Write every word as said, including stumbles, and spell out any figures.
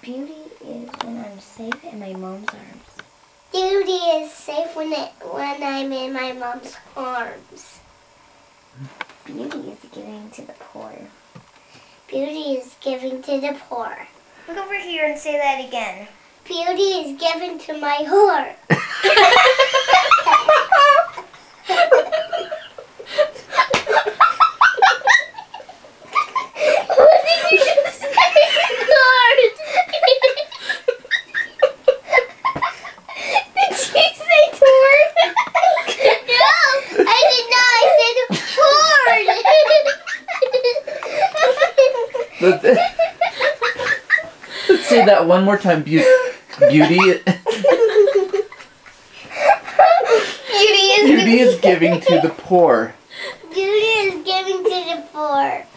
Beauty is when I'm safe in my mom's arms. Beauty is safe when it when I'm in my mom's arms. Beauty is giving to the poor. Beauty is giving to the poor. Look over here and say that again. Beauty is given to my whore. What did you just say, Lord? Did you say whore? No, I did not. I said whore. Let's say that one more time. Be beauty. Beauty is Beauty is giving to the poor. Beauty is giving to the poor.